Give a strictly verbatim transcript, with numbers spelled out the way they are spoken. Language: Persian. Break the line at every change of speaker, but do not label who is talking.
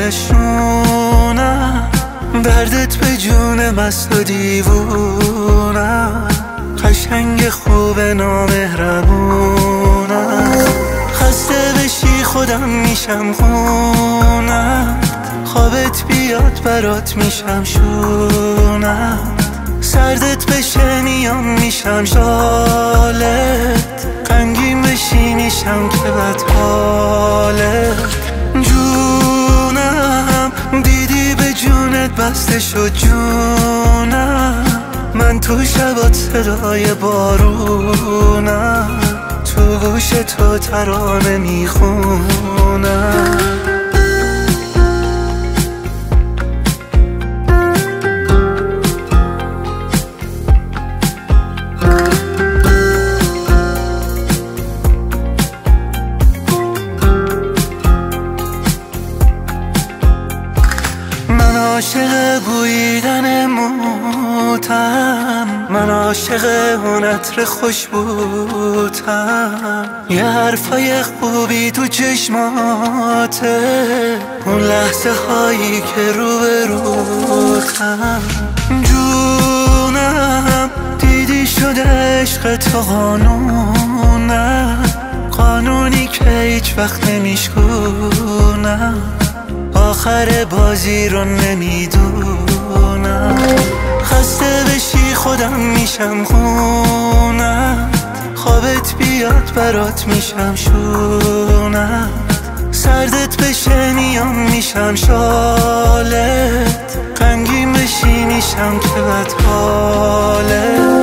نشونم، دردت به جون مست و دیوونم، قشنگ خوب نامهربونم. خسته بشی خودم میشم خونم، خوابت بیاد برات میشم شونم، سردت بشه میام میشم شالت، غمگین بشی میشم که بدحالت. جونم دیدی به جونت بسته شد جونم، من تو شبات صدای بارونم، تو گوش تو ترانه میخونم. من عاشق بویدن موتم، من عاشق اون عطر خوشبوتم، یه حرفای خوبی تو چشماته، اون لحظه هایی که رو به روتم. جونم دیدی شده عشق تو قانونم، قانونی که هیچ وقت نمیشکونم، آخر بازی رو نمیدونم. خسته بشی خودم میشم خونم، خوابت بیاد برات میشم شونم، سردت بشه میام میشم شالت، غمگین بشی میشم که بدحالت.